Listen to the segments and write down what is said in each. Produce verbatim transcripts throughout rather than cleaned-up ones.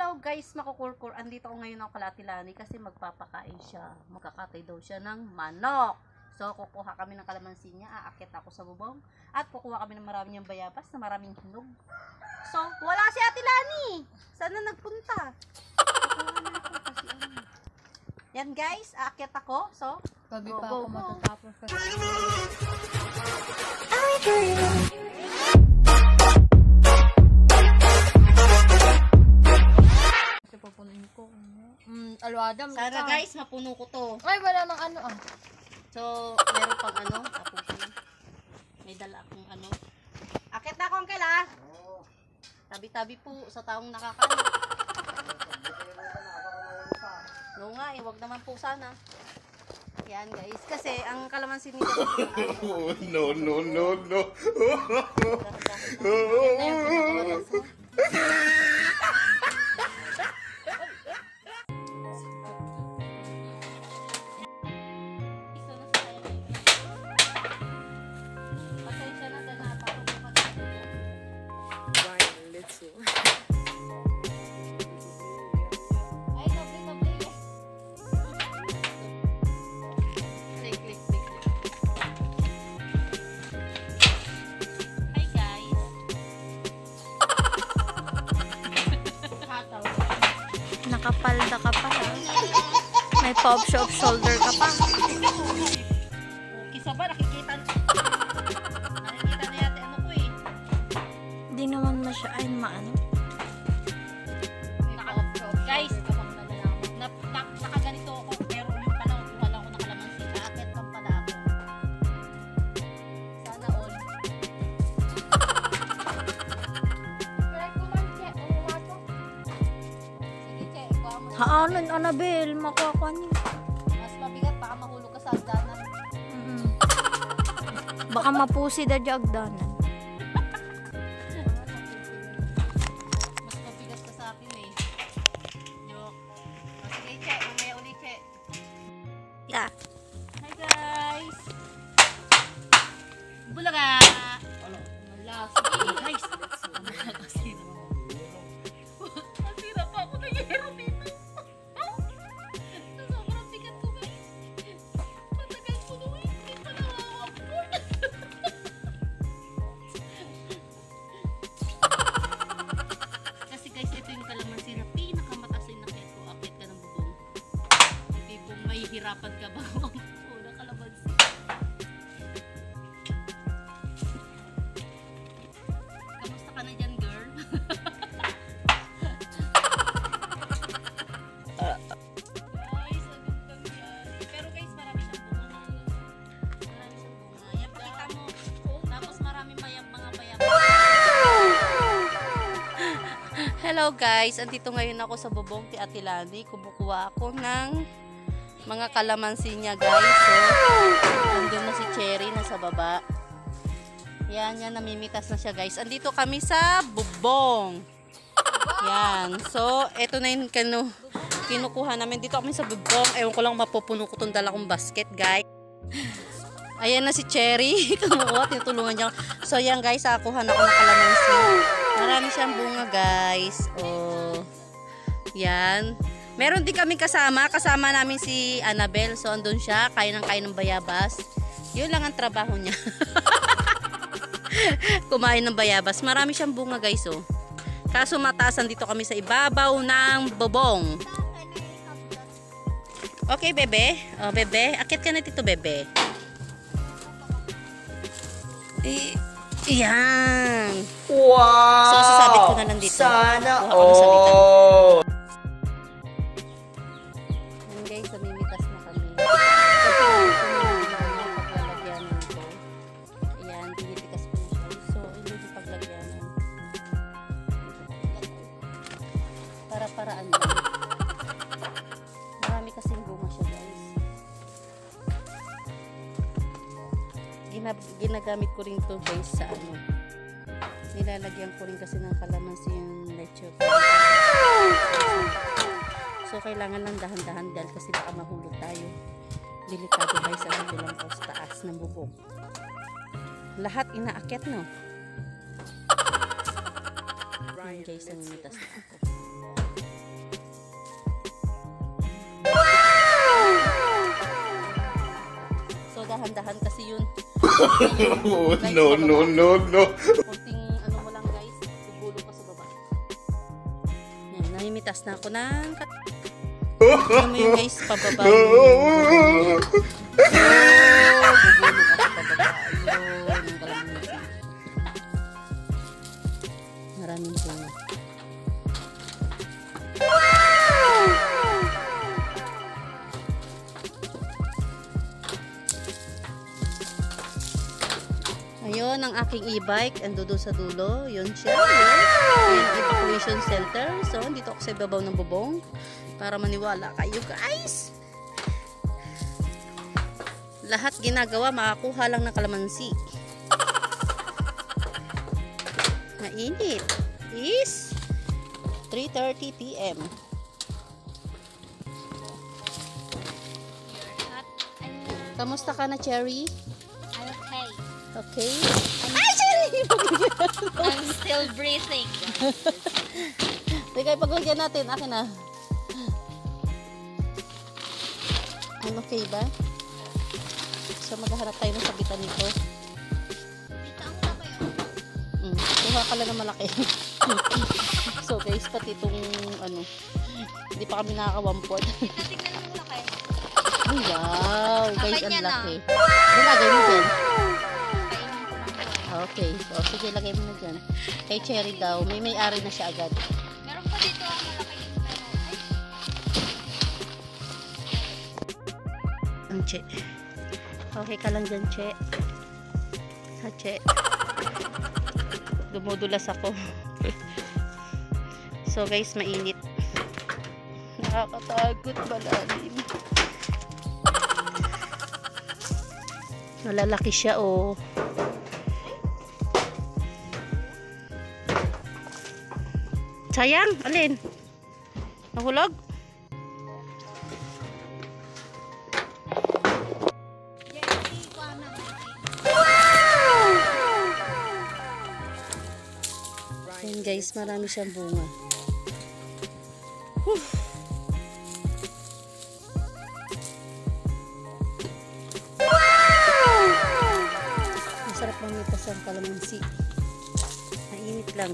Hello guys, makukurkur. Andito ko ngayon ako kala Ate Lani kasi magpapakain siya. Magkakatay daw siya ng manok. So, kukuha kami ng kalamansi niya. Aakit ako sa bubong. At kukuha kami ng maraming yung bayabas na maraming hinog. So, wala si Ate Lani. Saan na nagpunta? Kukuha na ako kasi ano. Yan guys, aakit ako. So, Gabi go, pa go, ako go. matatapos kasi. Kasi papunin ko. Mm, alwadam. Sana guys, mapuno ko to. Ay, wala nang ano ah. So, meron pang ano, tapos may dala akong ano. Akit na ako, Uncle, ah. Tabi-tabi po sa taong nakakaano. No nga, eh, wag naman po sana. Yan, guys. Kasi, ang kalamansi nito. Oh, no, no, no, no. Ito yung pinakawalas mo. Pasensya na, dahil napako ko pa. Ay, doble, doble. Click, click, click. Hi, guys. Hataw. Nakapalda ka pa ha. May pop shop shoulder ka pa. Kisa ba, nakikita nakikita na yate ano ko eh. Di naman masya ay maano. Guys, na, na, nakaganito ako pero yung pala kuha lang ako ng kalamansi. Aakit lang pala ako. Sana all. Sige, Che, ikuha mo. Haanon, Annabel, makuha niya. Mas mabigat, baka mahulog ka sa hagdanan. Mm. Baka mapusi da jagdanan. Mas mabigat ka sa akin eh. Joke. O, sige, Che, mamaya uli, Che. Yeah. Hi guys! Bulaga! Wala. Sige guys! Kasira. Kasira pa ako ng hero dito. Sobrang bigat ko guys. Matagal ko nung hindi pa nakaka-afford. Kasi guys, ito yung kalamansi na pinakamataas na inakit ko. Akit ka ng bubong. Hindi po may hirapan ka ba kung una kalamansi. Kamusta ka na dyan, girl? Guys, agad kami yan. Pero guys, marami siyang bunga. Marami siyang bunga. Yan, pakita mo. Tapos marami mayang mga bayang. Hello guys, andito ngayon ako sa bubong ti Ate Lani. Kumukuha ako ng mga kalamansi niya guys. So, andun na si Cherry nasa baba. Yan, yan, namimitas na siya guys. Andito kami sa bubong. Yan. So, eto na yung kanu, kinukuha namin. Dito kami sa bubong. Ewan ko lang mapupuno ko itong dala kong basket guys. Ayan na si Cherry. Kumukuha, tinutulungan niya. So, yan guys, akuha na ako ng kalamansi. Marami siyang bunga guys. Oh. Yan. Meron din kami kasama. Kasama namin si Annabel. So, andun siya. Kain ng kain ng bayabas. Yun lang ang trabaho niya. Kumain ng bayabas. Marami siyang bunga guys. Oh. Kaso mataasan dito kami sa ibabaw ng bubong. Okay, bebe. Oh, bebe. Akit ka na dito, bebe. I Yan. Wow! So, sasabit ko na lang dito. Sana Kuha ko ng sabitan. all! Yan guys, namimitas na kami. Kasi ito na yung paglalagyanan ko. Ayan, pinitikas ko na siya. So, ito yung paglagyanan. Para-paraan lang. Marami kasing bunga siya guys. Ginab ginagamit ko rin to guys sa ano. Nilalagyan ko rin kasi ng kalamansi yung leche. So, kailangan lang dahan-dahan dahil kasi baka mahulog tayo. Delikado guys ang bilang ko sa taas ng bubong. Lahat inaakyat, no? Yan guys, ang mitas na ako. dahan-dahan kasi yun. Oh, no, no, no, no. Kunting ano mo lang guys, gugulong ka sa baba. Yan, namimitas na ako ng kat... Alam mo yun guys, pababa yung gugulong. Oh, gugulong ako pababa. Ayun, yung kalamansi. Maraming bunga. Ayun, ang aking e-bike. Ando doon sa dulo. Yun siya. Yun. Yung evacuation center. So, dito ako sa ibabaw ng bubong. Para maniwala kayo, guys. Lahat ginagawa, makakuha lang ng kalamansi. Mainit. Is three thirty p m Kamusta ka na, Cherry? Okay. Okay. Ay, Cherry! I'm still breathing. Bigay pagwagyan natin. Akin na. I'm okay ba? So, maghahanap tayo ng sabitan nito. Dito ang laki oh. Mm, kuha ka lang ng malaki. So, guys, pati itong, ano, hindi pa kami nakakawampot. Tingnan mo laki. Ay, wow! Guys, Akin ang yan, laki. Nilagay mo dyan. Kainin ko lang po. Okay. So, sige, lagay mo na dyan. Kay Cherry daw, may may-ari na siya agad. Meron pa dito ang malaki yung ano. Ay, Ang Che. Okay ka lang dyan, Che. Ha, Che. Dumudulas ako. So, guys, mainit. Nakakatakot, malalim. Malalaki siya, oh. Sayang, alin? Nahulog? Jerry, kuha na. Ayan guys, marami siyang bunga. Whew. Masarap mamitas ang kalamansi. Mainit lang.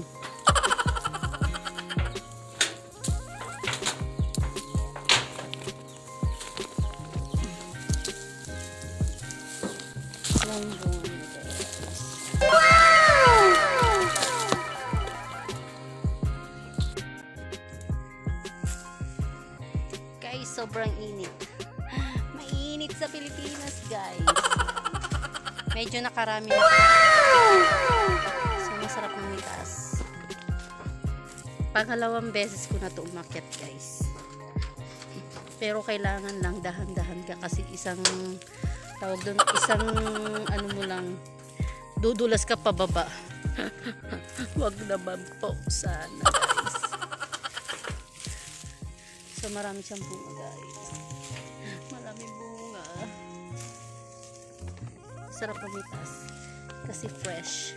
Wala yung bunga nito. Guys, sobrang init. Mainit sa Pilipinas, guys. Medyo nakarami na. So, masarap mamitas. Pangalawang beses ko na ito umakyat, guys. Pero kailangan lang dahan-dahan ka kasi isang tawag doon, isang ano mo lang, dudulas ka pababa. Wag naman po sana, guys. So, marami siyang bunga, guys. Maraming bunga. Sarap mamitas. Kasi fresh.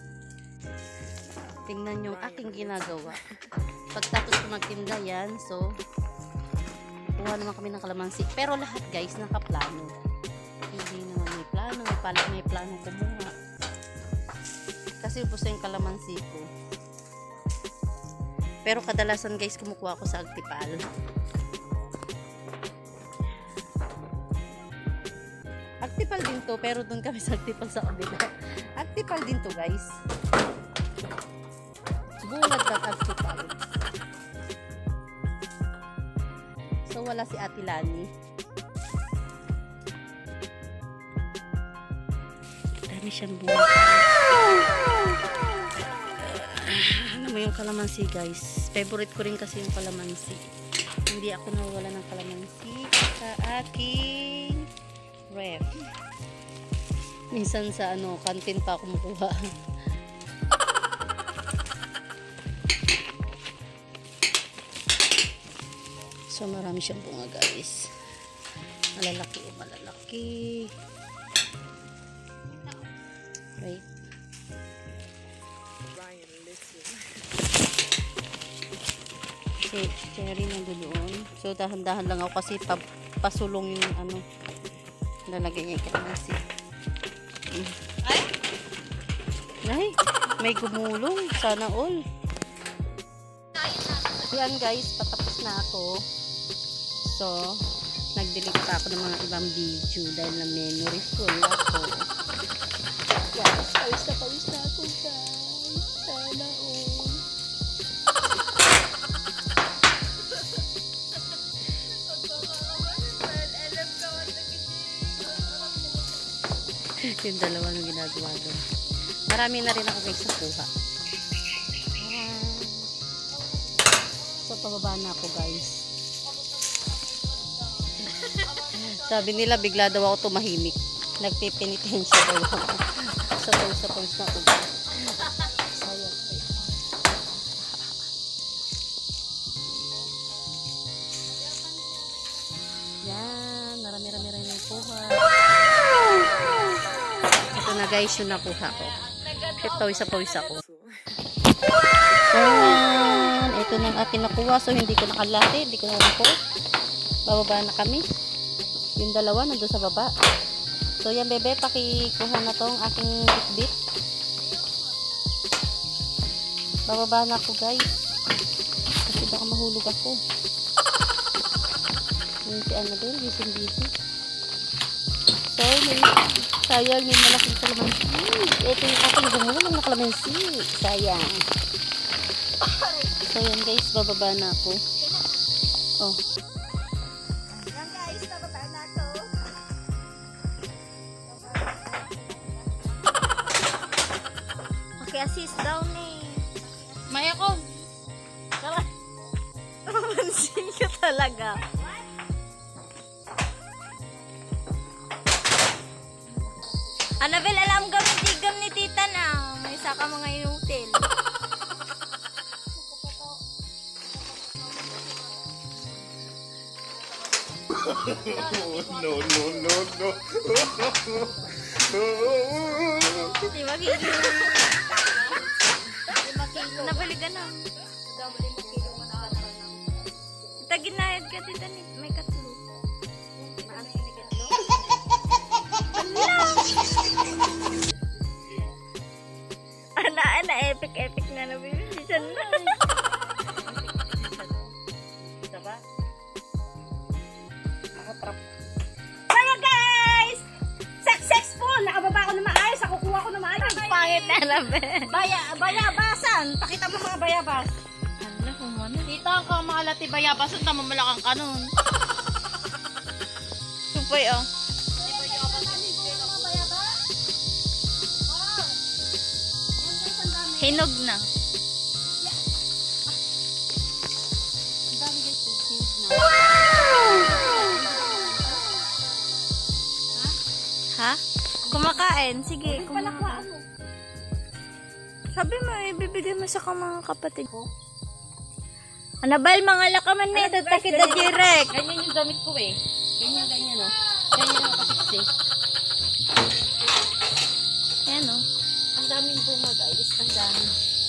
Tingnan yung aking ginagawa. Pagtapos ko magtinda yan, so, kuha naman kami ng kalamansi. Pero lahat, guys, nakaplano. Hindi naman may plano. May, pala, may plano kumuha. Kasi ubos na yung kalamansi ko. Pero kadalasan, guys, kumukuha ako sa Agtipal. Agtipal din to, pero doon kami sa Agtipal sa kabila. Agtipal din to, guys. Bungad ng Agtipal. So, wala si Ate Lani. Dami siyang bunga. Ano mo yung kalamansi, guys? Favorite ko rin kasi yung kalamansi. Hindi ako nawawala ng kalamansi sa aking ref. Minsan sa ano, kantin pa ako makuha. So, marami siyang bunga, guys. Malalaki o malalaki. Right? Si Cherry nandoon. So, dahan-dahan lang ako kasi pa pasulong yung ano, Lalagay niya yung kalamansi. Mm. Ay! Ay! May gumulong. Sana all. Yan guys, patapos na ako. So, nag-delete pa ako ng mga ibang video dahil na memory full ako. Guys, pawis na pawis na ako guys. Sana all. Yung dalawa nung ginagawa doon. Marami na rin ako guys sa kuha. So, pababa na ako guys. Sabi nila, bigla daw ako tumahimik. Nagpipenitensya daw ako. Sa pawis na pawis na ako guys. Sayang. Yan, marami-rami rin yung kuha. Ito na guys, yung nakuha ko. Pawis na pawis ako. Yan, ito na ang aking nakuha. So, hindi ko nakalati, hindi ko na-report. Bababa na kami. Yung dalawa, nandun sa baba. So, yan bebe, pakikuha na tong aking bitbit. Bababa na ako guys. Kasi baka mahulog ako. Yung si ano din, busy-busy. So, may, sayang yung malaking kalamansi. Ito yung aking gumulong na kalamansi. Sayang. So, yan guys, bababa na ako. Oh. Yan guys, bababa na ako. Paki-assist daw ni. Maya ko. Tara. Mamansin ka talaga. Annabel, alam gamit tigam ni tita na. May saka mga inutil. No, no, no, no. Di ba kilo? Nabaligan na. Taginayad ka tita ni. May katlo. Ana, ana, epic, epic na nabibisisan na. Diba? Nakatrap. Kaya guys! Successful! Nakababa ko na maayos. Nakukuha ko na maayos. Pangit na nabe. Baya, bayabasan! Pakita mo mga bayabas. Ano kung ano? Dito ang kamalati bayabas. Ang tama malakang kanon. Supoy oh. Hinog na. Ang dami guys. Hinog na. Ha? Kumakain. Sige, kumakain. Sabi mo, ibibigay mo sa mga kapatid ko. Anabal, mga lakaman na ito. Takita direct. Ganyan yung damit ko eh. Ganyan, ganyan oh. Ganyan ang kasiksi. Yan oh. Ang daming bunga guys. Ang dami.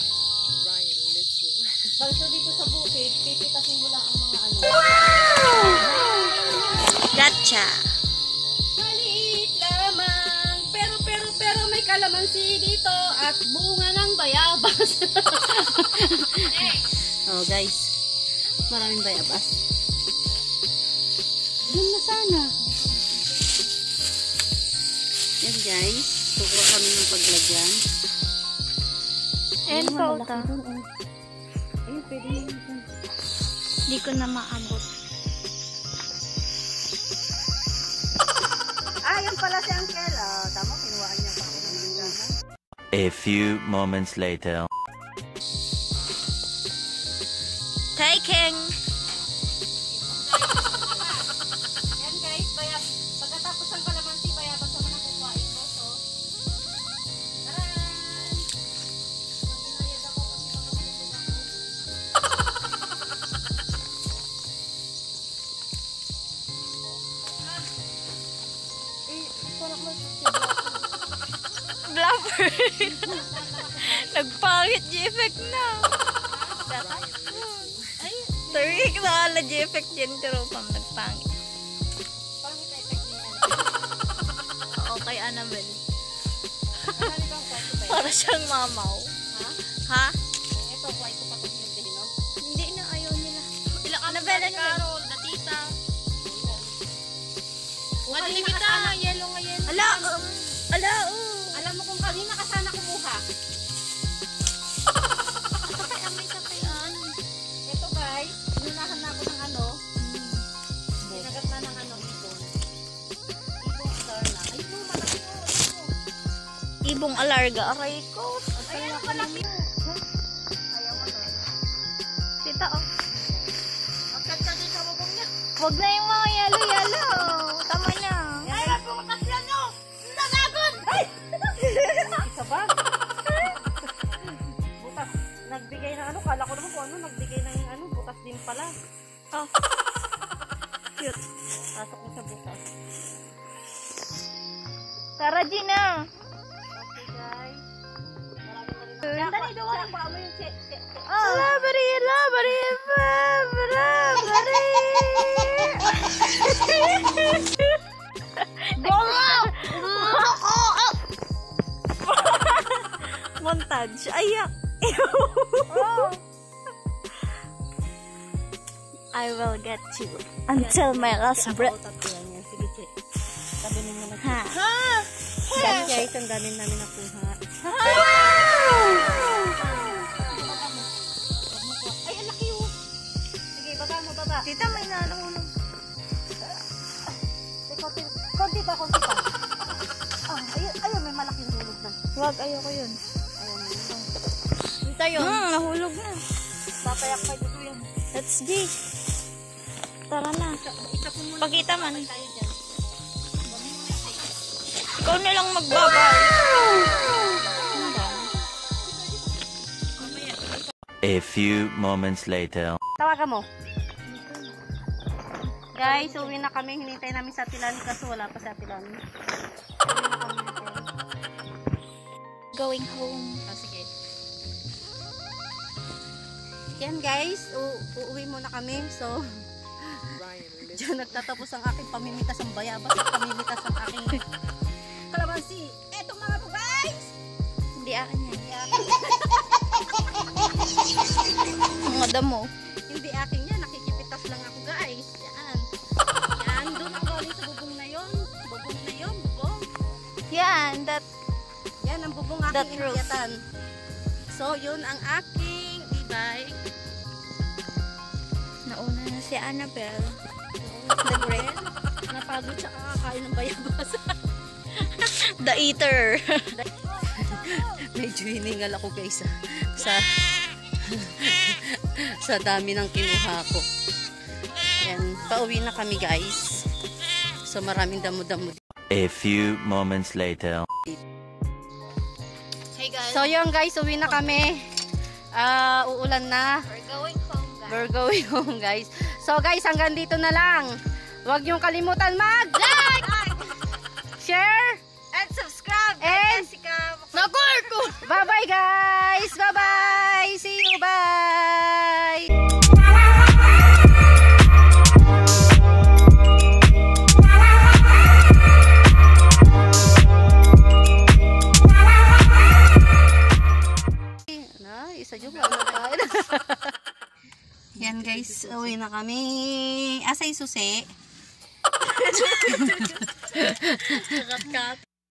Balso dito sa bukid, pipitasin mo lang ang mga ano. Gotcha. Maliit lamang. Pero, pero, pero may kalamansi dito at bunga ng bayabas. Oh guys. Maraming bayabas. Doon na sana. Yan guys. Tukuha kami ng paglagyan. Ayan pa uta. Ayun, pwede yun. Di ko na maabot. Ah, yan pala si Uncle. Ah, tama, kinuhaan niya pa ako ng linggahan. A few moments later. Taking. Yan guys, bayab. Pagkatapos ng kalamansi, bayabas naman ang kukuhain ko. So, taran! Maginayad ako kasi makapulog ako. Eh, parang may Bluffer. Nagpangit G-effect na. ay, Tarik na ala G-effect dyan. Pero pang nagpangit. pangit na effect niya. kay Annabel. Para siyang mamaw. Ha? Ha? Ito, buhay ko pa kung hindi hinom. Hindi na, ayaw nila. Ilang Annabel, Carol, the tita. Mali kita, yellow nga yellow. Ala, um, ala, oh. Alam mo kung kanina ka sana kumuha. Sakay, amay sakayan. Ito guys, inunahan na ako ng ano. Sinagat na ng ano, ibon. Ibon star na. Ay, ito, malaki mo. Ibong alarga, aray ko. Ayan, malaki mo. Ayaw mo na. Tita, oh. Ang ganda din sa bubong niya. Huwag na yung mga yellow-yellow. Tama na. Ay, pumakas yan nyo! Nanagon! Ay! Isa ba? Bukas, nagbigay ng ano, kala ko naman kung ano, nagbigay ng ano, bukas din pala. Oh. Cute. Pasok mo sa bukas. Tara, Gina. Okay guys. Marami na rin. Dali, doon lang ba mo yung check, check, check. Oh. Labari, labari, labari. Montage. Ayak. Oh. I will get you until my last breath. Tatlo yan. Sige, check. Tabi mo na. Ha? Guys, guys, ang dami namin nakuha. Ay, ang laki oh. Sige, baba mo, baba. Tita, may nanahulog. Konti, konti pa, konti pa. Ah, ayun, ayun, may malaking hulog na. Huwag, ayoko yun. Ayun, ayun. Tita yun. Hmm, nahulog na. Papayak pa dito yun. Let's G. Tara na. Isa po muna. Pakita man. Tayo dyan. Ikaw na lang magbabay. A few moments later. Tawagan mo. Guys, uwi na kami. Hinintay namin sa Tilani kasi wala pa sa Tilani. Uwi na kami. Going home. Oh, sige. Yan guys, u- uuwi muna kami. So, diyan nagtatapos ang aking pamimitas ng bayabas at pamimitas ng aking kalamansi. Eto mga to guys! Hindi akin yan. Hindi akin, Mga damo. hindi akin yan. Nakikipitas lang ako guys. Yan. Yan. Doon ang galing sa bubong na yon. Bubong na yon. Bubong. Yan, that. Yan ang bubong The aking truth. inakyatan. So, yun ang aking e-bike. Nauna na si Annabelle. The Great. Napagod siya kakakain ng bayabas. The eater. Medyo hiningal ako guys ah, sa sa dami ng kinuha ko. Yan, pauwi na kami guys. So maraming damo-damo. A few moments later. Hey guys. So yun guys, uwi na kami. Ah, uulan na. We're going home, guys. We're going home guys. So guys, hanggang dito na lang. Huwag niyong kalimutan mag-like, share, And subscribe. and Jessica. Naku! bye-bye guys! Bye-bye! See you! Bye! Na, isa dyan ba? Yan guys, uwi na kami. Asa yung susi? Kat-kat.